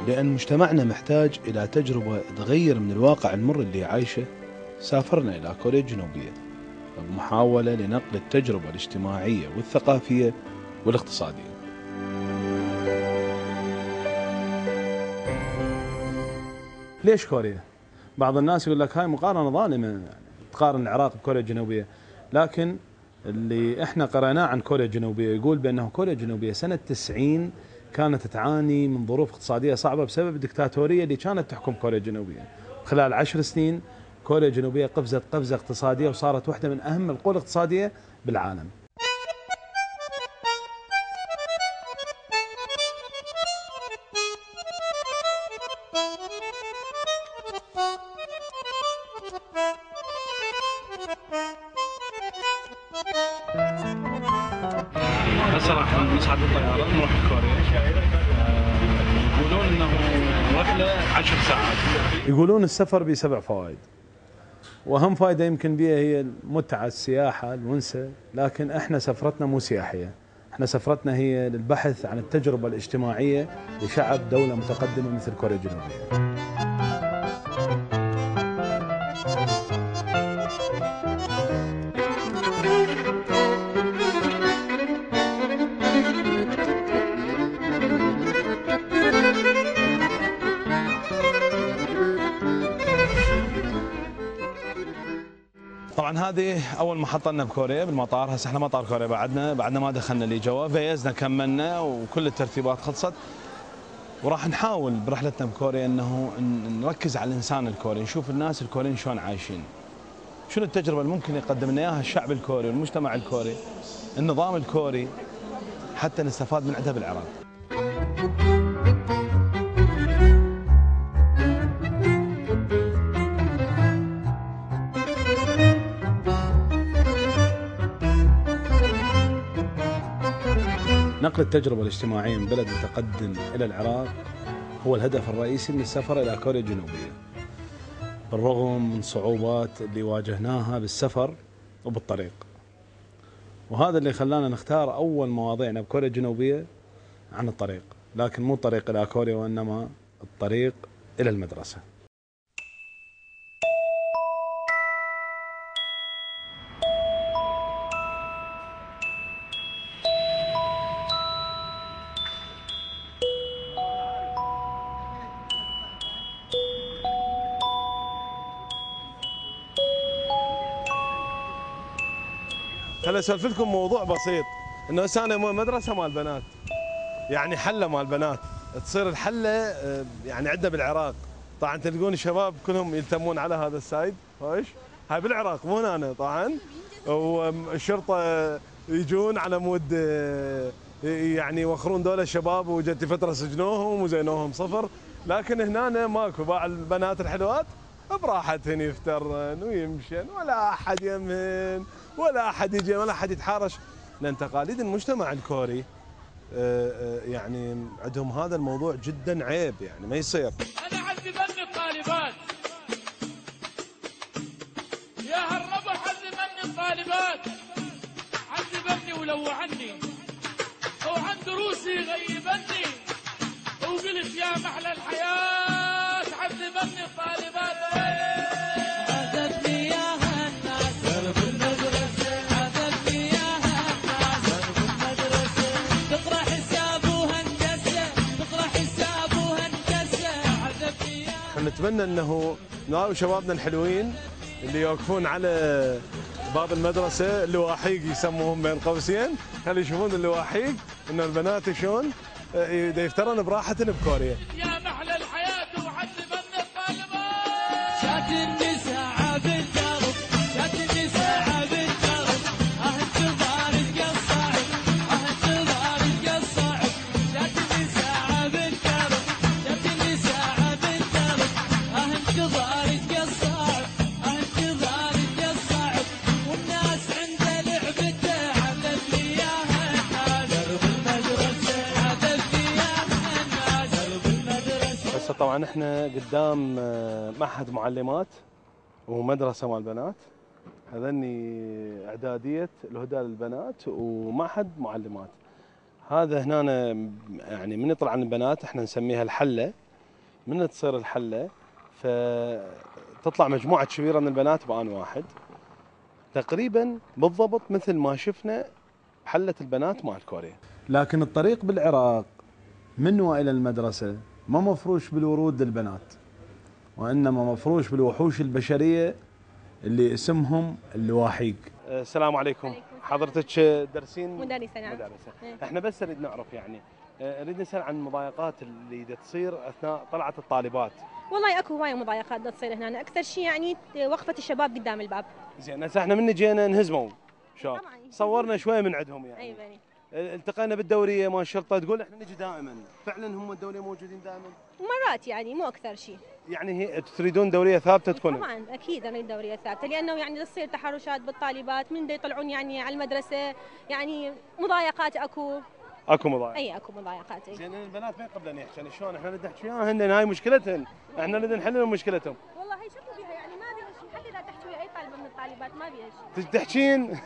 لأن مجتمعنا محتاج إلى تجربة تغير من الواقع المر اللي عايشه، سافرنا إلى كوريا الجنوبية بمحاولة لنقل التجربة الاجتماعية والثقافية والاقتصادية. ليش كوريا؟ بعض الناس يقول لك هاي مقارنة ظالمة، يعني تقارن العراق بكوريا الجنوبية، لكن اللي احنا قرأناه عن كوريا الجنوبية يقول بأنه كوريا الجنوبية سنة 90 كانت تعاني من ظروف اقتصادية صعبة بسبب الدكتاتورية اللي كانت تحكم كوريا الجنوبية. خلال 10 سنين كوريا الجنوبية قفزت قفزة اقتصادية وصارت واحدة من أهم القوى الاقتصادية بالعالم. هسه راح نصعد الطيارة نروح كوريا. يقولون انه رحلة 10 ساعات. يقولون السفر ب7 فوائد، واهم فائدة يمكن بها هي المتعة، السياحة، الونسة، لكن احنا سفرتنا مو سياحية، احنا سفرتنا هي للبحث عن التجربة الاجتماعية لشعب دولة متقدمة مثل كوريا الجنوبية. طبعا هذه اول محطه لنا بكوريا بالمطار. هسه احنا مطار كوريا بعدنا ما دخلنا لي جوا، فيزنا كملنا وكل الترتيبات خلصت، وراح نحاول برحلتنا بكوريا انه نركز على الانسان الكوري، نشوف الناس الكوريين شلون عايشين، شنو التجربه اللي ممكن يقدم لنا اياها الشعب الكوري والمجتمع الكوري، النظام الكوري، حتى نستفاد من عندها بالعراق. نقل التجربة الاجتماعية من بلد متقدم إلى العراق هو الهدف الرئيسي من السفر إلى كوريا الجنوبية، بالرغم من صعوبات اللي واجهناها بالسفر وبالطريق، وهذا اللي خلانا نختار أول مواضيعنا بكوريا الجنوبية عن الطريق، لكن مو الطريق إلى كوريا وإنما الطريق إلى المدرسة. خليني اسولف لكم موضوع بسيط، انه هسه انا مدرسه مال بنات، يعني حله مال بنات، تصير الحله يعني عندنا بالعراق. طبعا تلقون الشباب كلهم يلتمون على هذا السايد، هاي بالعراق مو هنا طبعا، والشرطه يجون على مود يعني يوخرون دول الشباب، وجت فتره سجنوهم وزينوهم صفر، لكن هنا ماكو، باع البنات الحلوات براحتهن يفترن ويمشن، ولا احد يمهن ولا احد يجي ولا احد يتحارش، لان تقاليد المجتمع الكوري يعني عندهم هذا الموضوع جدا عيب، يعني ما يصير. انا عذبني الطالبات يا هالربع، عذبني الطالبات، عذبني ولوعني، وعن دروسي غيبني، وقلت يا محلى الحياه، عذبني الطالبات. نتمنى انه نراوي شبابنا الحلوين اللي يوقفون على باب المدرسه، اللواحيق يسموهم بين قوسين، خلي يشوفون اللواحيق انه البنات شلون يفترن براحتهم بكوريا. يا محلى الحياه وعذبنا الطالبات، شات النساء بالدرب، شات النساء بالدرب، انتظار القصاعد، انتظار القصاعد، شات النساء بالدرب، شات النساء بالدرب، انتظار القصاعد، انتظار القصاعد، والناس عنده لعبته عذب لي اياها الناس، درب المدرسه عذب لي اياها الناس، درب المدرسه. هسه طبعا احنا قدام معهد معلمات ومدرسه مال بنات، هذني اعداديه الهدى للبنات ومعهد معلمات. هذا هنا يعني من يطلع عن البنات احنا نسميها الحله، من تصير الحله فتطلع مجموعه كبيره من البنات بان واحد، تقريبا بالضبط مثل ما شفنا حله البنات مال كوريا. لكن الطريق بالعراق من والى المدرسه ما مفروش بالورود للبنات، وانما مفروش بالوحوش البشريه اللي اسمهم اللواحيق. السلام عليكم. حضرتك درسين؟ مدرسة نعم. مدرسة. احنا بس نريد نعرف يعني نريد نسال عن المضايقات اللي تصير اثناء طلعه الطالبات. والله اكو هواي مضايقات تصير هنا، اكثر شيء يعني وقفة الشباب قدام الباب. زين هسه احنا من جينا انهزموا شباب، طبعاً. صورنا شويه من عندهم يعني. اي بني. التقينا بالدوريه مال الشرطه تقول احنا نجي دائما، فعلا هم الدوريه موجودين دائما؟ مرات يعني مو اكثر شيء. يعني هي تريدون دوريه ثابته تكون؟ طبعا اكيد نريد دورية ثابتة، لانه يعني تصير تحرشات بالطالبات من دا يطلعون يعني على المدرسة، يعني مضايقات اكو. اكو مضايقات؟ اي اكو مضايقات. زين البنات ما يقبلن يحكي يعني شلون احنا نريد نحكي وياهن هاي مشكلتهن، احنا نريد نحل لهم مشكلتهم. والله هي شكو بيها يعني ما بيها شيء، حتى اذا تحكي ويا اي طالبة من الطالبات ما بيها شيء. تحكين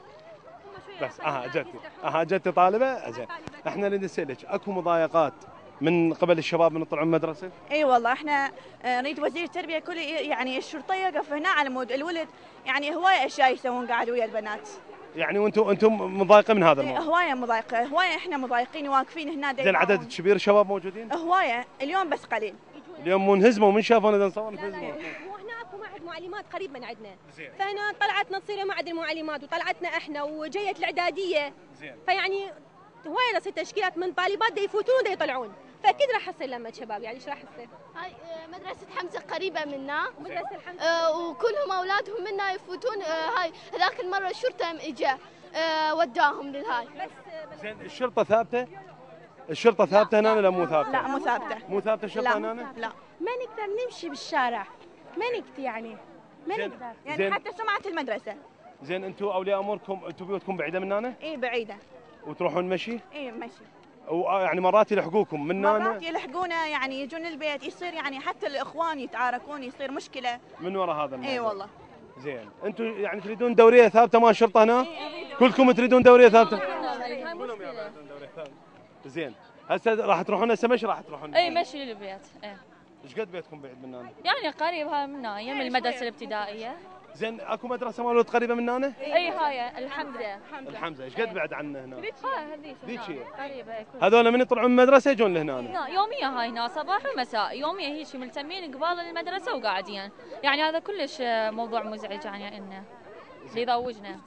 هم شوية بس أقل اجتي طالبه. زين احنا نريد نسالك اكو مضايقات من قبل الشباب من يطلعون المدرسه؟ اي والله احنا نريد وزير التربيه كل يعني الشرطه يقف هنا على مود الولد، يعني هوايه اشياء يسوون قاعد ويا البنات. يعني وانتم مضايقين من هذا الموضوع؟ هوايه مضايقه، هوايه احنا مضايقين واقفين هنا. زين عدد كبير شباب موجودين؟ هوايه، اليوم بس قليل. اليوم منهزموا من شافونا اذا نصور لا انهزموا. هو هنا اكو معهد معلمات قريب من عندنا. زين. فهنا طلعتنا تصير معهد المعلمات وطلعتنا احنا وجيت الاعداديه. زين. فيعني هوايه تصير تشكيلات من طالبات دا يفوتون ودا يطلعون، فاكيد راح يصير لمة شباب. يعني ايش راح يصير؟ هاي مدرسة حمزة قريبة منا. مدرسة الحمزة. وكلهم اولادهم منا يفوتون. هاي هذاك المرة الشرطة اجا وداهم للهاي. بس زين الشرطه ثابته؟ الشرطه ثابته هنا ولا مو ثابته؟ لا مو ثابته. مو ثابته الشرطه هنا؟ لا ما نقدر نمشي بالشارع، ما نقدر يعني ما زين. نقدر. يعني زين. حتى سمعه المدرسه. زين انتم اولياء اموركم انتم بيوتكم بعيده من هنا؟ اي بعيده. وتروحون مشي؟ اي مشي. يعني مرات يلحقوكم من هنا؟ مرات يلحقونا يعني يجون البيت، يصير يعني حتى الاخوان يتعاركون، يصير مشكله. من وراء هذا الموضوع؟ اي والله. زين انتم يعني تريدون دوريه ثابته مال الشرطه هنا؟ كلكم تريدون دوريه ثابته؟ كلهم يريدون دوريه ثابته. زين هسه راح تروحون هسه مشي راح تروحون؟ اي مشي للبيت. ايه ايش قد بيتكم بعيد من هنا؟ يعني قريب هاي منا يم المدرسه الابتدائيه. زين اكو مدرسه مال ولد قريبه من هنا؟ اي هاي الحمزه. الحمزه ايش قد بعد عنه هنا؟ هاي ذيك هي. قريبه. هذول من يطلعون من المدرسه يجون لهنا؟ يوميا هاي هنا صباح ومساء، يوميا هيك ملتمين قبال المدرسه وقاعدين، يعني هذا كلش موضوع مزعج يعني انه اللي يضوجنا.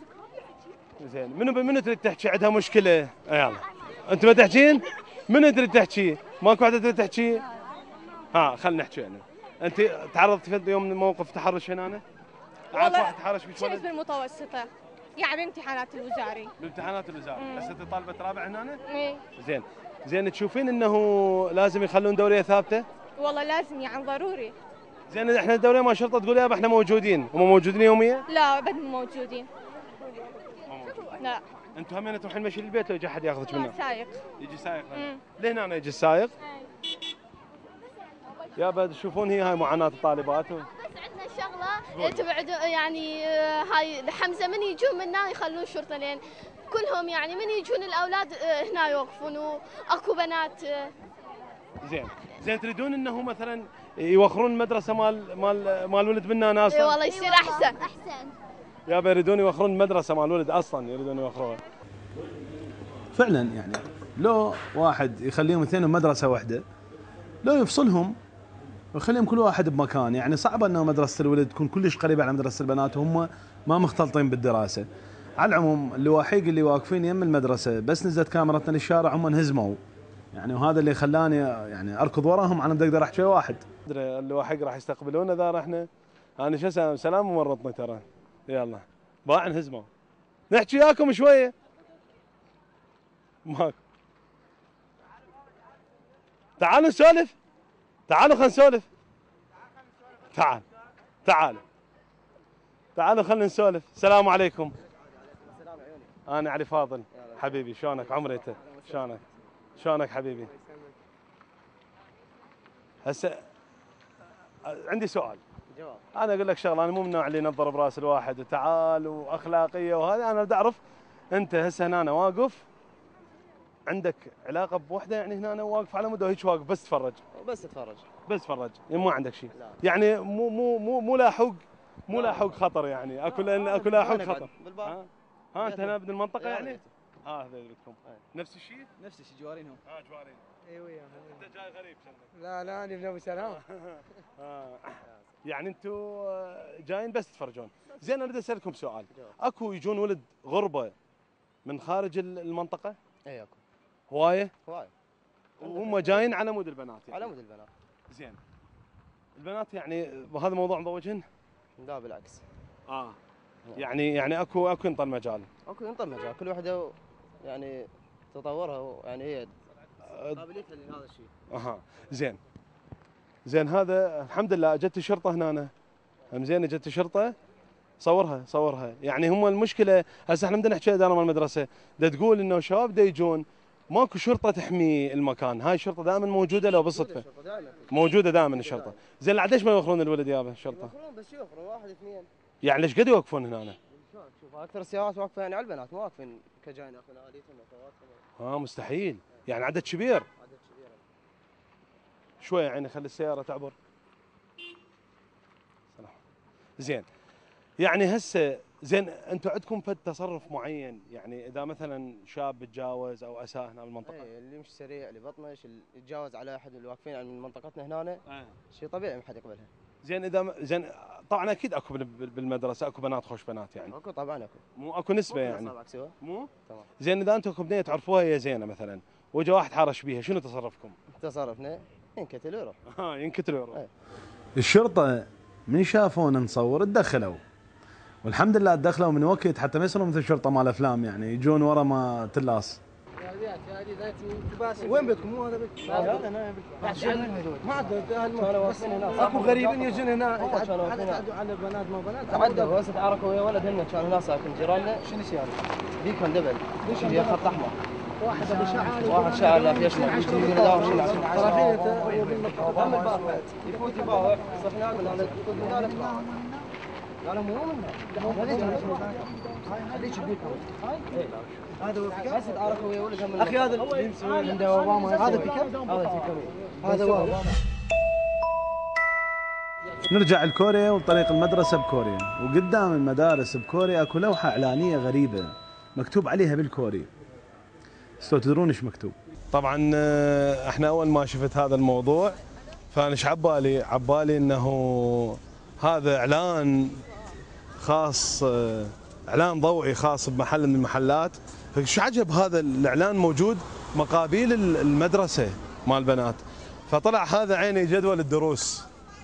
زين منو تريد تحكي عندها مشكله؟ يلا انت ما تحكين؟ منو تريد تحكي؟ ماكو واحده تريد تحكي؟ ها خلينا نحكي انا. انت تعرضتي في يوم موقف تحرش هنا؟ عارف واحد تحرش بك كنت بالمتوسطة يعني بامتحانات الوزاري. بامتحانات الوزاره، هسه انت طالبه رابع هنا؟ ايه زين تشوفين انه لازم يخلون دوريه ثابته؟ والله لازم يعني ضروري. زين احنا الدوريه ما شرطه تقول يابا احنا موجودين، هم موجودين يوميا؟ لا ابد مو موجودين. لا انتم همين تروحين مشي للبيت لو يجي احد ياخذك منه؟ سايق. يجي سايق لهنا أنا يجي السايق؟ يابا تشوفون هاي معاناه الطالبات بس عندنا شغلة تبعد يعني هاي حمزة من يجون منا يخلون شرطة، لين كلهم يعني من يجون الأولاد هنا يوقفون وأكو بنات. زين تريدون انه مثلا يوخرون المدرسه مال ولد منا ناس؟ اي والله يصير احسن. يابا يريدون يوخرون المدرسه مال ولد اصلا يريدون يوخروها. فعلا يعني لو واحد يخليهم اثنين بمدرسه واحده، لو يفصلهم ويخليهم كل واحد بمكان، يعني صعب انه مدرسه الولد تكون كلش قريبه على مدرسه البنات وهم ما مختلطين بالدراسه. على العموم اللواحيق اللي واقفين يم المدرسه بس نزلت كاميرتنا للشارع هم انهزموا، يعني وهذا اللي خلاني يعني اركض وراهم على ما اقدر احكي واحد. اللواحيق راح يستقبلونا اذا رحنا. انا شو اسوي؟ سلام ومرضنا ترى. يلا باع انهزموا. نحكي وياكم شويه. ماكو. تعالوا نسولف. تعالوا خلينا نسولف. تعالوا خلينا نسولف. السلام عليكم. انا علي فاضل حبيبي، شلونك عمري انت؟ شلونك حبيبي؟ هسه عندي سؤال. انا اقول لك شغله، انا مو من النوع اللي ينظر براس الواحد وتعال واخلاقيه وهذا، انا بدي اعرف انت هسه هنا واقف عندك علاقه بوحده يعني هنا واقف على مود هيك واقف بس تتفرج؟ بس فرج ما عندك شيء يعني مو لاحق خطر يعني اكو لاحق خطر. ها انت هنا من المنطقه يعني؟ هذا بيتكم نفس الشيء؟ نفس الشيء جوارينهم. جوارين. اي وياهم. انت جاي غريب لا انا من ابو سلام. يعني انتم جايين بس تتفرجون. زين اريد اسالكم سؤال، اكو يجون ولد غربه من خارج المنطقه؟ اي اكو. هوايه؟ هوايه. وهم جايين على مود البنات يعني. على مود البنات. زين. البنات يعني بهذا الموضوع مضوجين؟ لا بالعكس. يعني اكو ينطى المجال. اكو ينطى المجال، كل وحده يعني تطورها يعني هي قابليتها لهذا الشيء. زين هذا الحمد لله اجت الشرطه هنا. زين اجت الشرطه صورها يعني هم المشكله هسه احنا بدنا نحكي اداره مال المدرسه تقول انه شباب يجون ماكو شرطه تحمي المكان. هاي الشرطه دائما موجوده لو بالصدفه موجوده دائما الشرطه. زين ليش ما يوخرون الولد يابا الشرطه؟ يوخرون بس يوخرون واحد اثنين. يعني ليش قد يوقفون هنا؟ شوف اكثر السيارات واقفه يعني على البنات مو واقفين كجايين ياخذون اليتهم واخواتهم. مستحيل يعني عدد كبير. شويه يعني خلي السياره تعبر. زين يعني هسه زين انتم عندكم فد تصرف معين يعني اذا مثلا شاب بتجاوز او اساء هنا بالمنطقه؟ اللي يمشي سريع اللي بطنش اللي يتجاوز على احد اللي واقفين يعني من منطقتنا هنا شيء طبيعي ما حد يقبلها. زين طبعا اكيد اكو بالمدرسه اكو بنات خوش بنات يعني. اكو طبعا اكو. مو اكو نسبه يعني. مو؟ تمام. زين اذا انتم كبنيه تعرفوها هي زينه مثلا وجا واحد حارش بيها شنو تصرفكم؟ تصرفنا ينكتل ويروح. ينكتل ويروح. الشرطه من شافونا نصور تدخلوا والحمد لله تدخلوا من وقت حتى ما يصيرون مثل الشرطه مال افلام يعني يجون ورا ما تلاص. وين بيتكم؟ مو هذا بيتكم؟ ما عندنا اكو غريبين يجون هنا يتعدوا على البنات ما بنات. تعدوا هسه تعاركوا ويا ولد هن كانوا هنا ساكن جيراننا. شنو سياره؟ ذيك كان دبل هي خط احمر. واحد ابو شعر واحد شعر لا في اشمر يجي يداوم شنو طرفين هم الباب يفوت يباوع صفنا من هذا من هذا لا مو منها هذيك بيكم هذا هو بس تعاركوا ويا ولد هم اخي هذا عنده اوباما هذا بيكم هذا هو نرجع لكوريا وطريق المدرسه بكوريا وقدام المدارس بكوريا اكو لوحه اعلانيه غريبه مكتوب عليها بالكوري. تدرون ايش مكتوب؟ طبعا احنا اول ما شفت هذا الموضوع فانا ايش عبالي انه هذا اعلان خاص اعلان ضوئي خاص بمحل من المحلات. فايش عجب هذا الاعلان موجود مقابيل المدرسه مال البنات. فطلع هذا عيني جدول الدروس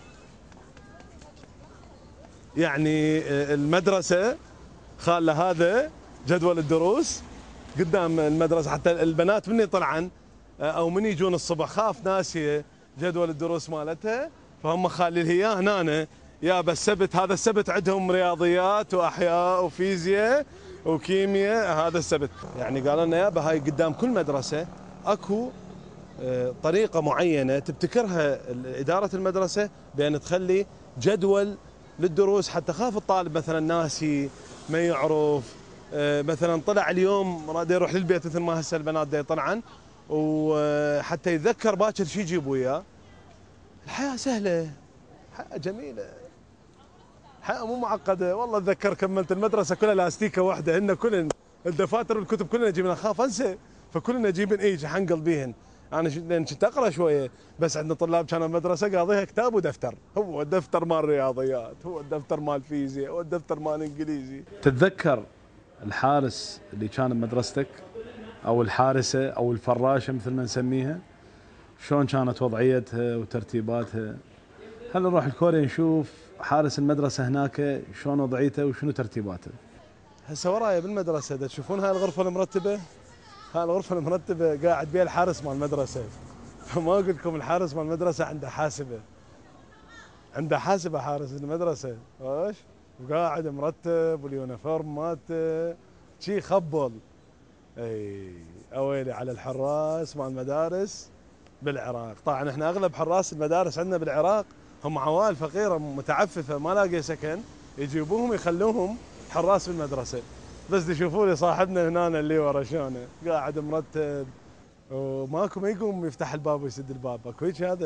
يعني المدرسه خاله هذا جدول الدروس قدام المدرسه حتى البنات من يطلعن او من يجون الصبح خاف ناسيه جدول الدروس مالتها فهم خالين اياه هنا يا بالسبت. هذا السبت عندهم رياضيات واحياء وفيزياء وكيمياء هذا السبت. يعني قالوا لنا يابا هاي قدام كل مدرسه اكو طريقه معينه تبتكرها اداره المدرسه بان تخلي جدول للدروس حتى خاف الطالب مثلا ناسي ما يعرف مثلا طلع اليوم راد يروح للبيت مثل ما هسه البنات دا يطلعن وحتى يتذكر باكر شو يجيب وياه. الحياه سهله حياه جميله حياه مو معقده والله. اتذكر كملت المدرسه كلها لاستيكه واحده هن كلن الدفاتر والكتب كلنا جبنا اخاف انسى فكلنا جيبن ايج حنقل بيهن. انا لان كنت اقرا شويه بس عندنا طلاب كانوا المدرسه قاضيها كتاب ودفتر. هو الدفتر مال رياضيات هو الدفتر مال فيزياء هو الدفتر مال انجليزي. تتذكر الحارس اللي كان بمدرستك او الحارسه او الفراشه مثل ما نسميها شلون كانت وضعيتها وترتيباتها؟ هل نروح لكوريا نشوف حارس المدرسه هناك شلون وضعيته وشنو ترتيباته؟ هسه ورايا بالمدرسه تشوفون هاي الغرفه المرتبه. هاي الغرفه المرتبه قاعد بيها الحارس مال المدرسه. فما اقول لكم الحارس مال المدرسه عنده حاسبه. عنده حاسبه حارس المدرسه ايش؟ وقاعد مرتب واليونيفورم مالته شي خبل. اي اويلي على الحراس مال المدارس بالعراق. طبعا احنا اغلب حراس المدارس عندنا بالعراق هم عوائل فقيره متعففه ما لاقي سكن يجيبوهم يخلوهم حراس بالمدرسه. بس تشوفوا لي صاحبنا هنا اللي ورا شلونه قاعد مرتب وماكو ما يقوم يفتح الباب ويسد الباب. اكو هيك هذا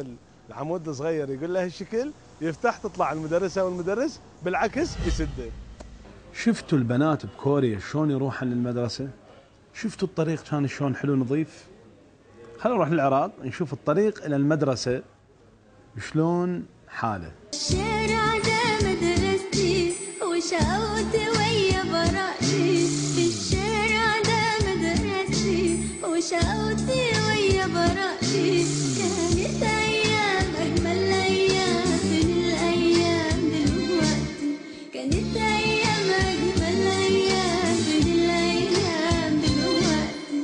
العمود صغير يقول له هالشكل يفتح تطلع المدرسه والمدرس بالعكس يسده. شفتوا البنات بكوريا شلون يروحن للمدرسه؟ شفتوا الطريق كان شلون حلو نظيف؟ خلينا نروح للعراق نشوف الطريق الى المدرسه شلون حاله. الشارع ده مدرستي وشقوتي ويا برقتي، الشارع ده مدرستي وشقوتي ويا برقتي، كانت ايام اجمل ايام من الايام دلوقتي، كانت ايام اجمل ايام من الايام دلوقتي.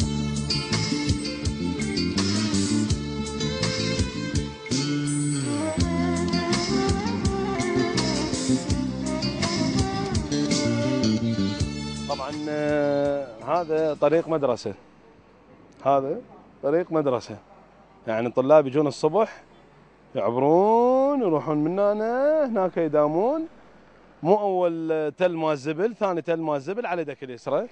طبعا هذا طريق مدرسه، هذا طريق مدرسه، يعني الطلاب يجون الصبح يعبرون يروحون من هناك يداومون. مو اول تل مال الزبل، ثاني تل مال الزبل على يدك اليسرى.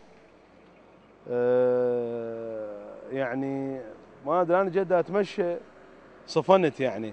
يعني ما ادري انا جد اتمشى صفنت يعني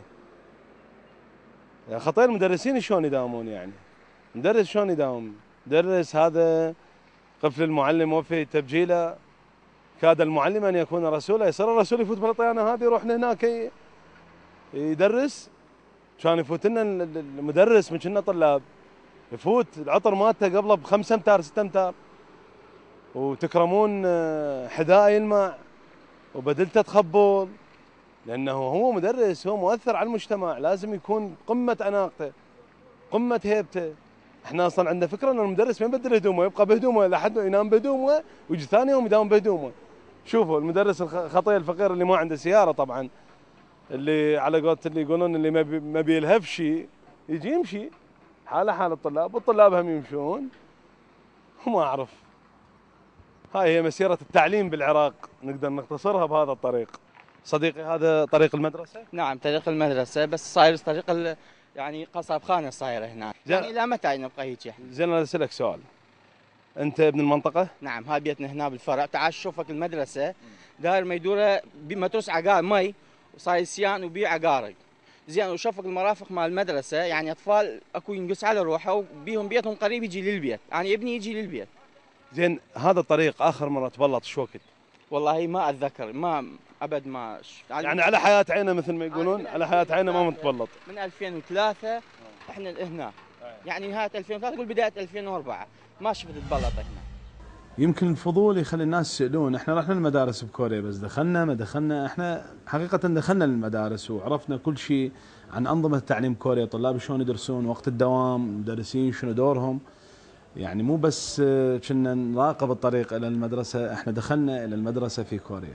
خطير. المدرسين شلون يداومون يعني؟ مدرس شلون يداوم؟ مدرس هذا قفل المعلم وفي تبجيله، كاد المعلم ان يكون رسولا، يصير الرسول يفوت بالطيانه هذه يروح لهناك يدرس. كان يفوت لنا المدرس من كنا طلاب يفوت العطر مالته قبله ب5 امتار 6 امتار، وتكرمون حذاء يلمع وبدلته تخبل، لانه هو مدرس، هو مؤثر على المجتمع، لازم يكون قمه اناقته قمه هيبته. احنا اصلا عندنا فكره ان المدرس ما يبدل هدومه، يبقى بهدومه لحد ينام بهدومه ويجي ثاني يوم يداوم بهدومه. شوفوا المدرس الخطير الفقير اللي ما عنده سياره طبعا، اللي على قولة اللي يقولون اللي ما بيلهف شيء يجي يمشي حاله حال الطلاب، والطلاب هم يمشون. وما اعرف، هاي هي مسيره التعليم بالعراق، نقدر نختصرها بهذا الطريق. صديقي هذا طريق المدرسه؟ نعم طريق المدرسه، بس صاير طريق يعني قصب خانه صايره هنا، يعني الى متى نبقى هيك يعني؟ زين انا اسالك سؤال، انت ابن المنطقه؟ نعم هاي بيتنا هنا بالفرع. تعال شوفك المدرسه داير ما يدوره متروس عقار مي وصاير سيان وبيع عقارق. زين وشوفك المرافق مال المدرسه، يعني اطفال اكو ينقص على روحه وبيهم بيتهم قريب يجي للبيت، يعني ابني يجي للبيت. زين هذا الطريق اخر مره تبلط شو وقت؟ والله ما اتذكر، ما ابد ما يعني على حياه عينه مثل ما يقولون، على حياه عينه ما متبلط. من 2003 احنا هنا، يعني نهايه 2003 قول بدايه 2004 ما شفت تبلط هنا. يمكن الفضول يخلي الناس يسالون، احنا رحنا المدارس بكوريا بس دخلنا ما دخلنا، احنا حقيقه دخلنا المدارس وعرفنا كل شيء عن انظمه تعليم كوريا، طلاب شلون يدرسون، وقت الدوام، المدرسين شنو دورهم. يعني مو بس كنا نراقب الطريق الى المدرسه، احنا دخلنا الى المدرسه في كوريا.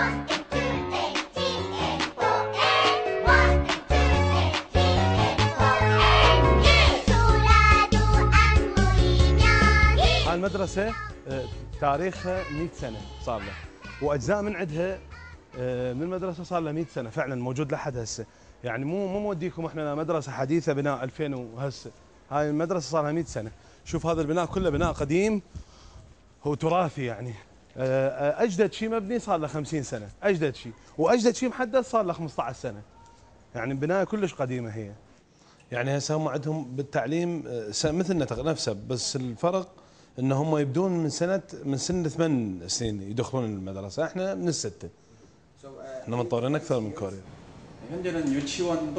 المدرسة تاريخها 100 سنة صار له، وأجزاء من عندها من المدرسة صار لها 100 سنة فعلا موجود لحد هسه. يعني مو موديكم احنا مدرسة حديثة بناء 2000 وهسه، هاي المدرسة صار لها 100 سنة. شوف هذا البناء كله بناء قديم، هو تراثي يعني. أجدد شيء مبني صار له 50 سنة، أجدد شيء، وأجدد شيء محدث صار له 15 سنة. يعني بناية كلش قديمة هي. يعني هسه هم عندهم بالتعليم مثلنا نفسه، بس الفرق ان هم يبدون من سن 8 سنين يدخلون المدرسه، احنا من الستة. احنا متطورين اكثر من كوريا. 현재는 유치원도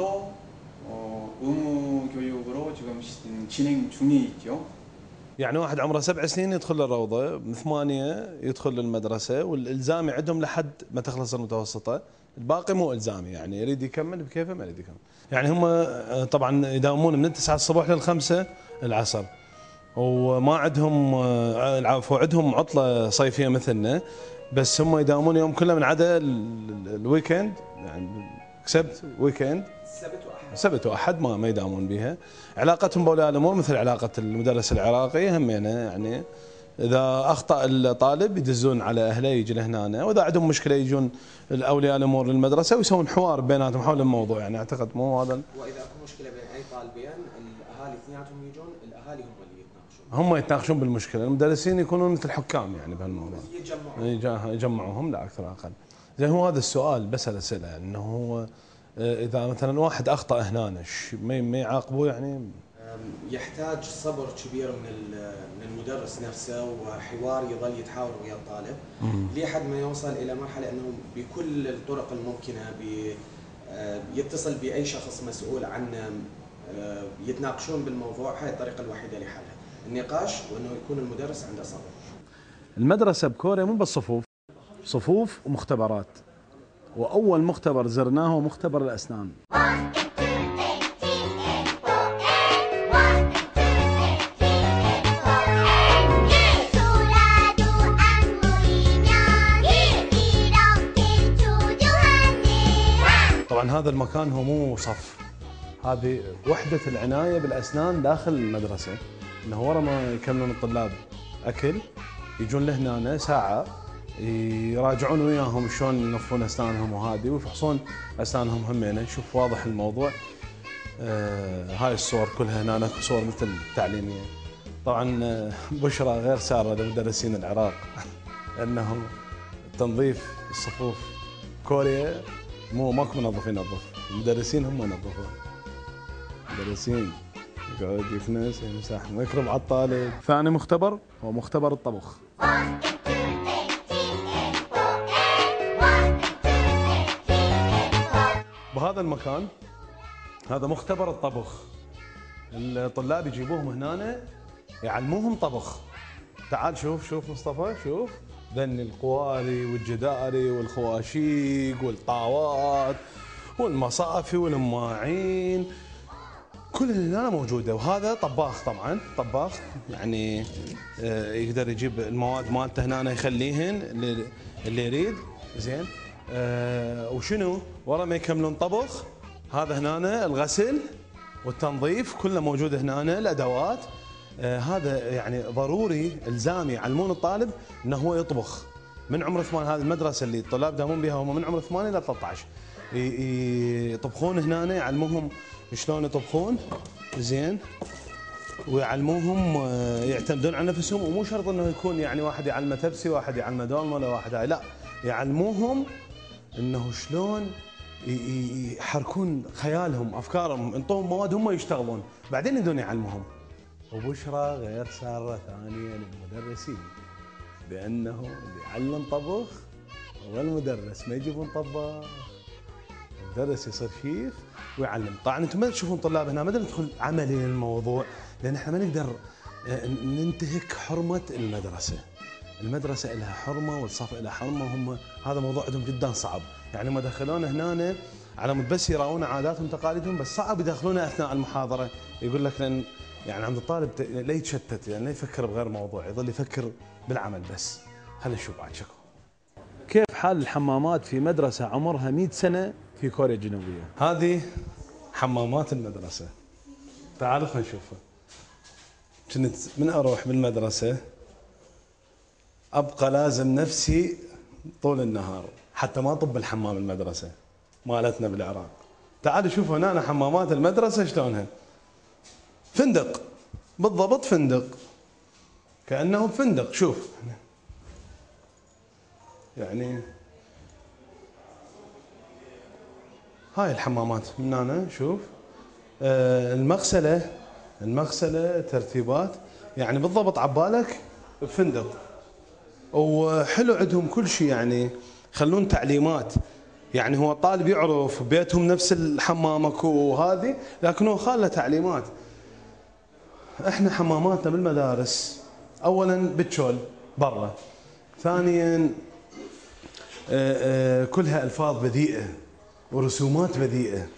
의무 교육으로 지금 진행 중이죠. يعني واحد عمره 7 سنين يدخل الروضه، من 8 يدخل للمدرسه، والالزامي عندهم لحد ما تخلص المتوسطه، الباقي مو الزامي، يعني يريد يكمل بكيفه ما يريد يكمل. يعني هم طبعا يداومون من 9 الصبح لل5 العصر، وما عندهم العفو عندهم عطله صيفيه مثلنا، بس هم يداومون يوم كله من عدا الويكند، يعني سبت ويكند، سبت واحد ما يداومون بها. علاقتهم باولياء الامور مثل علاقه المدرس العراقي همينه، يعني اذا اخطا الطالب يدزون على اهله يجي لهنا، واذا عندهم مشكله يجون الاولياء الامور للمدرسه ويسوون حوار بيناتهم حول الموضوع. يعني اعتقد مو هذا. واذا اكو مشكله بين اي طالبين الاهالي اثنيناتهم يجون، الاهالي هم اللي هم يتناقشون بالمشكله، المدرسين يكونون مثل حكام يعني بهالموضوع، يجمعوهم لا اكثر اقل. زين هو هذا السؤال بسال اسئله، انه هو اذا مثلا واحد اخطا هنا ما يعاقبوه يعني؟ يحتاج صبر كبير من المدرس نفسه، وحوار يظل يتحاور ويا الطالب لحد ما يوصل الى مرحله انه بكل الطرق الممكنه يتصل باي شخص مسؤول عنه، يتناقشون بالموضوع. هاي الطريقه الوحيده لحلها النقاش، وانه يكون المدرس عنده صبر. المدرسه بكوريا مو بس صفوف ومختبرات، واول مختبر زرناه هو مختبر الاسنان. طبعا هذا المكان هو مو صف، هذه وحدة العناية بالأسنان داخل المدرسة، إنه ورا ما يكملون الطلاب أكل يجون لهنا ساعة يراجعون وياهم شلون ينظفون أسنانهم وهذه، ويفحصون أسنانهم همينة. شوف واضح الموضوع. هاي الصور كلها هنا صور مثل التعليمية. طبعا بشرى غير سارة لمدرسين العراق أنه تنظيف الصفوف كوريا ماكو منظف ينظف، المدرسين هم ينظفون. المدرسين يقعد يكنس يمسح ويكرم على الطالب. ثاني مختبر هو مختبر الطبخ. بهذا المكان هذا مختبر الطبخ. الطلاب يجيبوهم هنا يعلموهم طبخ. تعال شوف مصطفى، شوف ذني القواري والجداري والخواشيق والطاوات والمصافي والماعين كل هنا موجوده. وهذا طباخ، طبعا طباخ يعني يقدر يجيب المواد مالته هنا يخليهن اللي يريد. زين وشنو ورا ما يكملون طبخ هذا هنا الغسل والتنظيف كله موجود هنا، الادوات. هذا يعني ضروري الزامي يعلمون الطالب انه هو يطبخ من عمر 8. هذه المدرسه اللي الطلاب دامون بها هم من عمر 8 الى 13 يطبخون هنا، يعلموهم شلون يطبخون. زين ويعلموهم يعتمدون على نفسهم، ومو شرط انه يكون يعني واحد يعلمه تبسي واحد يعلمه دولمه ولا واحد هاي، لا يعلموهم انه شلون يحركون خيالهم افكارهم، انطوهم مواد هم يشتغلون بعدين يبدون يعلموهم. وبشرى غير سارة ثانية للمدرسين بأنه اللي يعلم طبخ هو المدرس، ما يجيبون طباخ. المدرس يصير شيف ويعلم. طبعا انتم ما تشوفون طلاب هنا، ما ندخل عملي للموضوع لان احنا ما نقدر ننتهك حرمة المدرسة. المدرسة لها حرمة والصف لها حرمة، هم هذا موضوع عندهم جدا صعب. يعني هم دخلون هنا على مود بس يراون عاداتهم وتقاليدهم، بس صعب يدخلون اثناء المحاضرة. يقول لك لان يعني عند الطالب لا يتشتت، يعني لا يفكر بغير موضوع، يظل يفكر بالعمل بس. خلينا نشوف بعد شكو. كيف حال الحمامات في مدرسة عمرها 100 سنة في كوريا الجنوبية؟ هذه حمامات المدرسة. تعالوا خلينا نشوفها. كنت من اروح بالمدرسة ابقى لازم نفسي طول النهار حتى ما اطب الحمام المدرسة مالتنا بالعراق. تعالوا شوفوا هنا حمامات المدرسة شلونها. فندق بالضبط، فندق كأنه فندق. شوف يعني هاي الحمامات من هنا. شوف المغسلة ترتيبات يعني بالضبط عبالك بفندق. وحلو عندهم كل شيء، يعني خلون تعليمات. يعني هو الطالب يعرف بيتهم نفس الحمام اكو وهذه، لكن هو خاله تعليمات. احنا حماماتنا بالمدارس اولا بتشول برا، ثانيا كلها الفاظ بذيئه ورسومات بذيئه،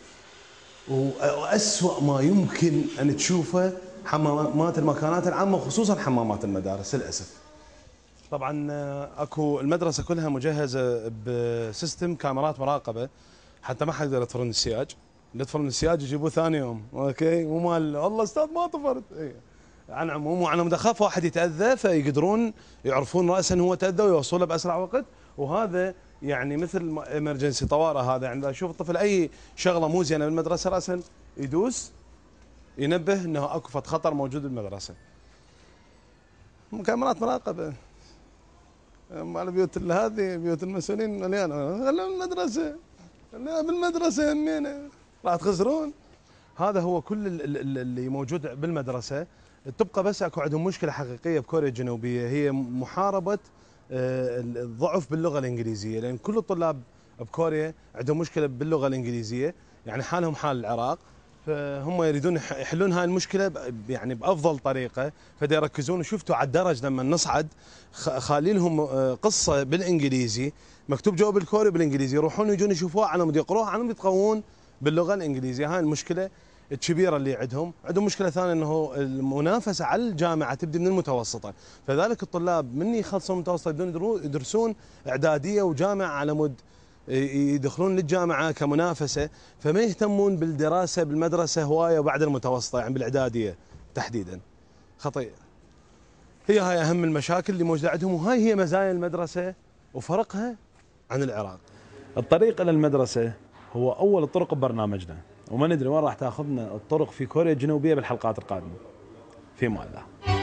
واسوأ ما يمكن ان تشوفه حمامات المكانات العامه وخصوصا حمامات المدارس للاسف. طبعا اكو المدرسه كلها مجهزه بسيستم كاميرات مراقبه حتى ما حد يقدر يطفرون السياج. اللي يطفرون السياج يجيبوه ثاني يوم، اوكي مو مال والله استاذ ما طفرت. اي عن عموم وعن مود اخاف واحد يتاذى فيقدرون يعرفون راسا هو تاذى ويوصله باسرع وقت. وهذا يعني مثل امرجنسي طوارئ. هذا يعني اشوف الطفل اي شغله مو زينه بالمدرسه راسا يدوس ينبه انه اكو فد خطر موجود بالمدرسه. كاميرات مراقبه مال بيوت هذه بيوت المسؤولين مليانه. خلوا المدرسه لا بالمدرسه همينه راح تخسرون. هذا هو كل اللي موجود بالمدرسه. تبقى بس اكو عندهم مشكله حقيقيه بكوريا الجنوبيه، هي محاربه الضعف باللغه الانجليزيه، لان كل الطلاب بكوريا عندهم مشكله باللغه الانجليزيه، يعني حالهم حال العراق، فهم يريدون يحلون هاي المشكله يعني بافضل طريقه، فدا يركزون. وشفتوا على الدرج لما نصعد خالي لهم قصه بالانجليزي مكتوب جواب الكوري بالانجليزي، يروحون يجون يشوفوها على مود يقروها على مود يتقوون باللغه الانجليزيه. هاي المشكله الكبيره اللي عندهم مشكله ثانيه انه المنافسه على الجامعه تبدي من المتوسطه، فذلك الطلاب من يخلصون المتوسطه يبدون يدرسون اعداديه وجامعه على مود يدخلون للجامعه كمنافسه، فما يهتمون بالدراسه بالمدرسه هوايه وبعد المتوسطه يعني بالاعداديه تحديدا. خطيئه. هي هاي اهم المشاكل اللي موجوده عندهم، وهاي هي مزايا المدرسه وفرقها عن العراق. الطريق الى المدرسه هو اول الطرق ببرنامجنا، وما ندري وين راح تاخذنا الطرق في كوريا الجنوبيه بالحلقات القادمه. في امان الله.